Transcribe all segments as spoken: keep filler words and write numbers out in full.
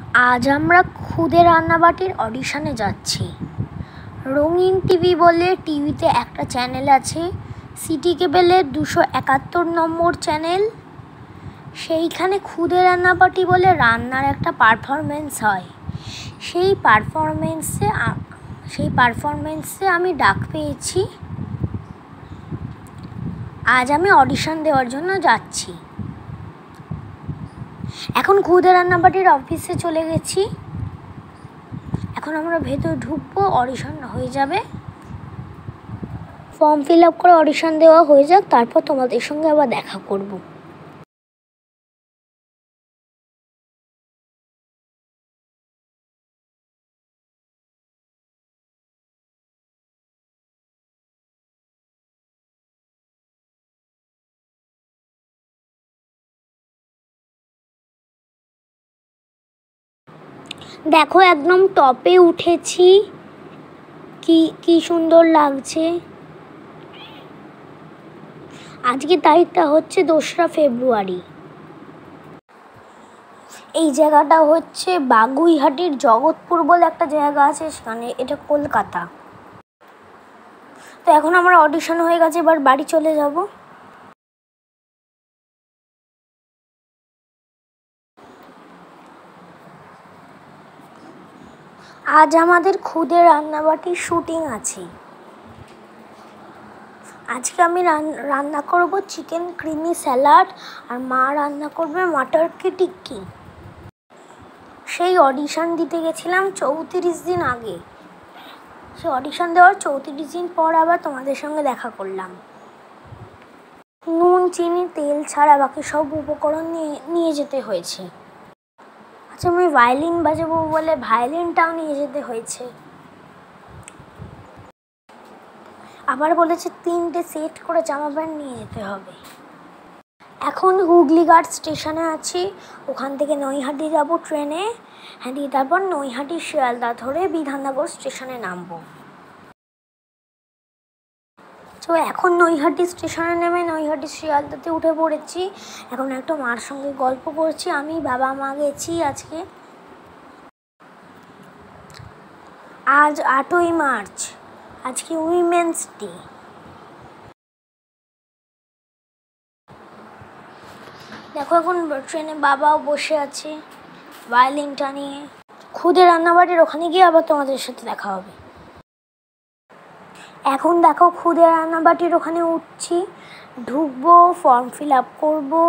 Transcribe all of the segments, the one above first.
আজ আমরা খুদে রান্নাবাটির অডিশনে যাচ্ছি। রঙিন টিভি বলে টিভিতে একটা চ্যানেল আছে, সিটি কেবেলের দুশো একাত্তর নম্বর চ্যানেল। সেইখানে খুদে রান্নাবাটি বলে রান্নার একটা পারফরমেন্স হয়। সেই পারফরমেন্সে সেই পারফরমেন্সে আমি ডাক পেয়েছি। আজ আমি অডিশন দেওয়ার জন্য যাচ্ছি। এখন খুদে রান্নাবাটির অফিসে চলে গেছি। এখন আমরা ভেতর ঢুকবো, অডিশন হয়ে যাবে। ফর্ম ফিল আপ করে অডিশন দেওয়া হয়ে যাক, তারপর তোমাদের সঙ্গে আবার দেখা করব। দেখো, একদম টপে উঠেছি, কি কি সুন্দর লাগছে। আজকে তারিখটা হচ্ছে দোসরা ফেব্রুয়ারি। এই জায়গাটা হচ্ছে বাগুইহাটির জগৎপুর বলে একটা জায়গা আছে, সেখানে। এটা কলকাতা। তো এখন আমার অডিশন হয়ে গেছে, এবার বাড়ি চলে যাব। আজ আমাদের খুদে রান্নাবাটির শুটিং আছে। আজকে আমি রান্না করব চিকেন ক্রিমি স্যালাড, আর মা রান্না করবে মাটার কি টিক্কি। সেই অডিশন দিতে গেছিলাম চৌত্রিশ দিন আগে। সেই অডিশন দেওয়ার চৌত্রিশ দিন পর আবার তোমাদের সঙ্গে দেখা করলাম। নুন, চিনি, তেল ছাড়া বাকি সব উপকরণ নিয়ে নিয়ে যেতে হয়েছে। আচ্ছা, আমি ভায়োলিন বাজাবো বলে ভায়োলিনটাও নিয়ে যেতে হয়েছে। আবার বলেছে তিনটে সেট করে জামা প্যান্ট নিয়ে যেতে হবে। এখন হুগলিঘাট স্টেশনে আছি। ওখান থেকে নৈহাটি যাব ট্রেনে। হ্যাঁ, দিয়ে তারপর নৈহাটি শিয়ালদা ধরে বিধাননগর স্টেশনে নামবো। তো এখন নৈহাটি স্টেশনে নেমে নৈহাটি শিয়ালদাতে উঠে পড়েছি। এখন একটা মার সঙ্গে গল্প করছি। আমি, বাবা, মা গেছি আজকে। আজ আটই মার্চ, আজকে উইমেন্স ডে। দেখো, এখন ট্রেনে বাবাও বসে আছে ভায়োলিনটা নিয়ে। খুদে রান্নাবাটির ওখানে গিয়ে আবার তোমাদের সাথে দেখা হবে। এখন দেখো, খুদে রান্নাবাটির ওখানে উঠছি, ঢুকবো, ফর্ম ফিল আপ করবো।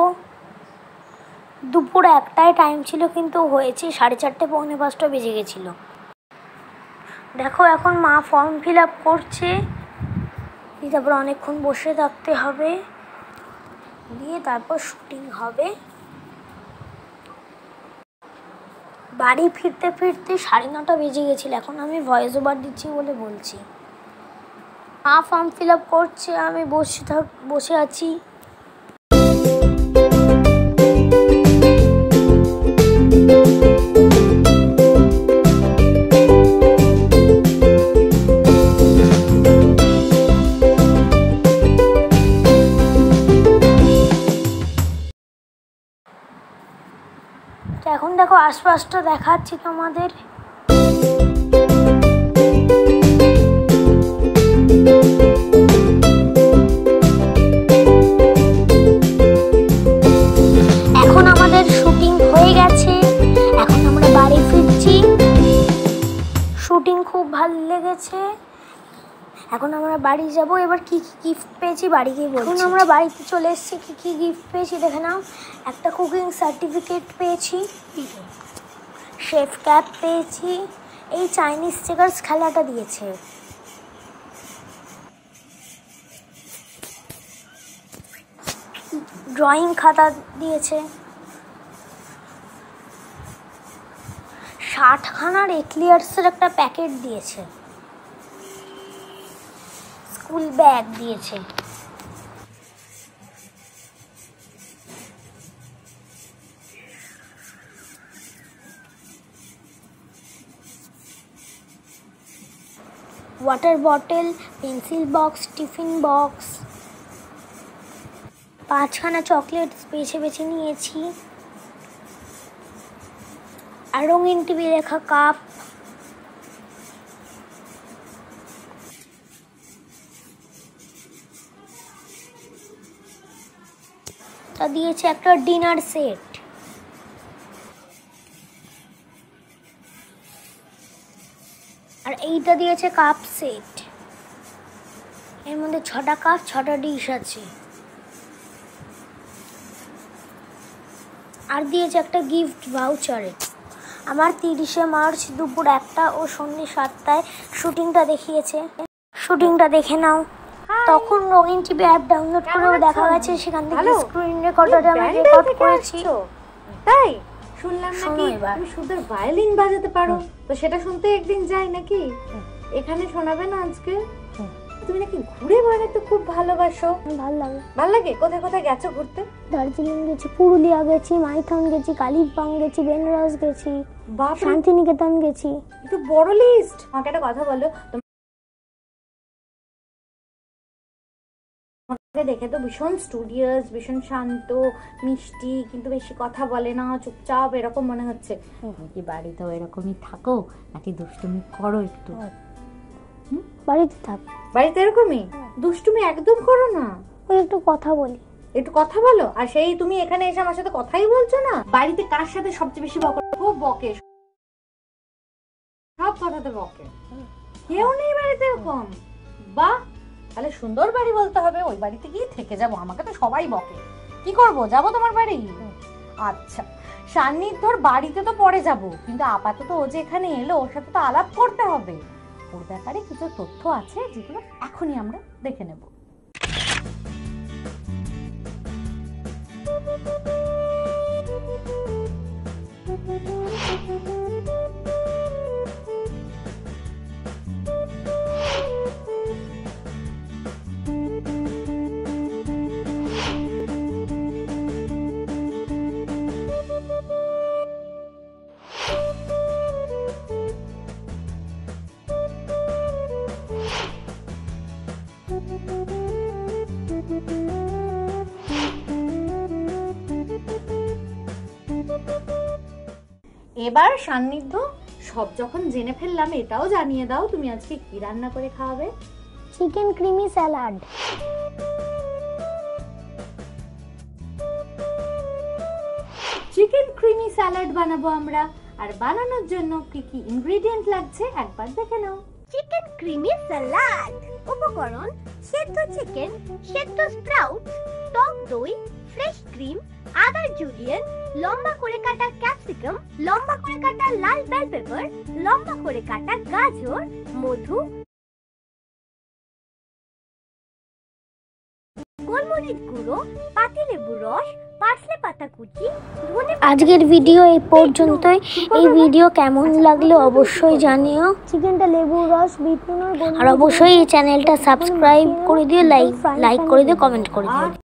দুপুর একটায় টাইম ছিল, কিন্তু হয়েছে সাড়ে চারটে পৌনে পাঁচটা বেজে গেছিল। দেখো, এখন মা ফর্ম ফিল আপ করছে, তারপর অনেকক্ষণ বসে থাকতে হবে, দিয়ে তারপর শুটিং হবে। বাড়ি ফিরতে ফিরতে সাড়ে নটা বেজে গেছিল। এখন আমি ভয়েস ওভার দিচ্ছি বলে বলছি। মা ফর্ম ফিল আপ করছে, আমি বসে থাক বসে আছি। এখন দেখো, আশপাশটা দেখাচ্ছি তোমাদের। এখন আমাদের শুটিং হয়ে গেছে, এখন আমরা বাড়ি ফিরছি। শুটিং খুব ভালো লেগেছে। এখন আমরা বাড়ি যাব। এবার কি কি গিফট পেয়েছি বাড়ি গিয়ে বলছি। এখন আমরা বাড়িতে চলে এসেছি। কি কি গিফট পেয়েছি দেখে নাও। একটা কুকিং সার্টিফিকেট পেয়েছি, শেফ ক্যাপ পেয়েছি, এই চাইনিজ চেকার্স খেলাটা দিয়েছে, ড্রয়িং খাতা দিয়েছে, ষাটখানার এক্লিয়ার্সের একটা প্যাকেট দিয়েছে, স্কুল ব্যাগ দিয়েছে। Water bottle, pencil box, tiffin box, পাঁচখানা চকলেটস বেছে বেছে নিয়েছি। আর রঙিন টিভি লেখা কাপ, তা দিয়েছে একটা ডিনার সেট, আর এইটা দিয়েছে কাপ সেট। এর মধ্যে ছটা কাপ ছটা ডিশ আছে, আর দিয়েছে একটা গিফট ভাউচারে। আমার তিরিশে মার্চ দুপুর একটা ও সন্ধ্যে সাতটায় শুটিংটা দেখিয়েছে, শুটিংটা দেখে নাও। তখন রঙিন টিভি অ্যাপ ডাউনলোড করেও দেখা গেছে, সেখান থেকে স্ক্রিন রেকর্ডারে আমি রেকর্ড করেছি। তাই শুনলাম নাকি তুমি সুন্দর ভায়োলিন বাজাতে পারো, তো সেটা শুনতে একদিন যাই নাকি? এখানে শোনাবে না আজকে? তুমি নাকি ঘুরে বেড়াতে খুব ভালোবাসো। ভালো লাগে। ভালো লাগে? কোথায় কোথায় গেছো ঘুরতে? দার্জিলিং গেছি, পুরুলিয়া গেছি, মাইথন গেছি, কালিম্পং গেছি, বেনারস গেছি, শান্তিনিকেতন গেছি। একটু বড় লিস্ট। আমাকে একটা কথা বলো, তোমাকে দেখে তো ভীষণ স্টুডিয়াস, ভীষণ শান্ত, মিষ্টি, কিন্তু বেশি কথা বলে না, চুপচাপ এরকম মনে হচ্ছে। কি বাড়িতেও এরকমই থাকো নাকি দুষ্টুমি করো একটু? বাড়িতে থাক। বাড়িতে এরকমই দুষ্টুমি একদম করো না? ওই একটু কথা বলি। একটু কথা বলো। আর সেই তুমি এখানে এসে আমার সাথে কথাই বলছো না? বাড়িতে কার সাথে সবচেয়ে বেশি বকে? খুব বকে, সব কথাতে বকে, কেউ নেই বাড়িতে এরকম? বাহ, তাহলে সুন্দর বাড়ি বলতে হবে, ওই বাড়িতে গিয়ে থেকে যাবো। আমাকে তো সবাই বকে, কি করব, যাবো তোমার বাড়ি? আচ্ছা, সান্নিধ্যর বাড়িতে তো পরে যাব, কিন্তু আপাতত ও যে এখানে এলো, ওর সাথে তো আলাপ করতে হবে। ওর ব্যাপারে কিছু তথ্য আছে যেগুলো এখনই আমরা দেখে নেব। এবার সান্নিধ্য, সব যখন জেনে ফেললাম, এটাও জানিয়ে দাও তুমি আজকে কি রান্না করে খাওয়াবে? Chicken creamy salad. Chicken creamy salad বানাবো আমরা, আর বানানোর জন্য কি কি ইনগ্রেডিয়েন্ট লাগছে একবার দেখে নাও। Chicken creamy salad. উপকরণ: সেদ্ধ চিকেন, সেদ্ধ স্প্রাউট, টক দই, ফ্রেশ ক্রিম, আদা জুলিয়েন, লম্বা করে কাটা ক্যাপসিকাম, লম্বা করে কাটা লাল বেল পেপার, লম্বা করে কাটা গাজর, মধু, গোলমরিচ গুঁড়ো, পাতিলেবুর রস, পার্সলে পাতা কুচি, ধনে। আজকের ভিডিও এই পর্যন্তই। এই ভিডিও কেমন লাগলো অবশ্যই জানিও। চিকেনটা লেবুর রস, বিট নুন, আর অবশ্যই এই চ্যানেলটা সাবস্ক্রাইব করে দিও, লাইক লাইক করে দিও, কমেন্ট করে দিও।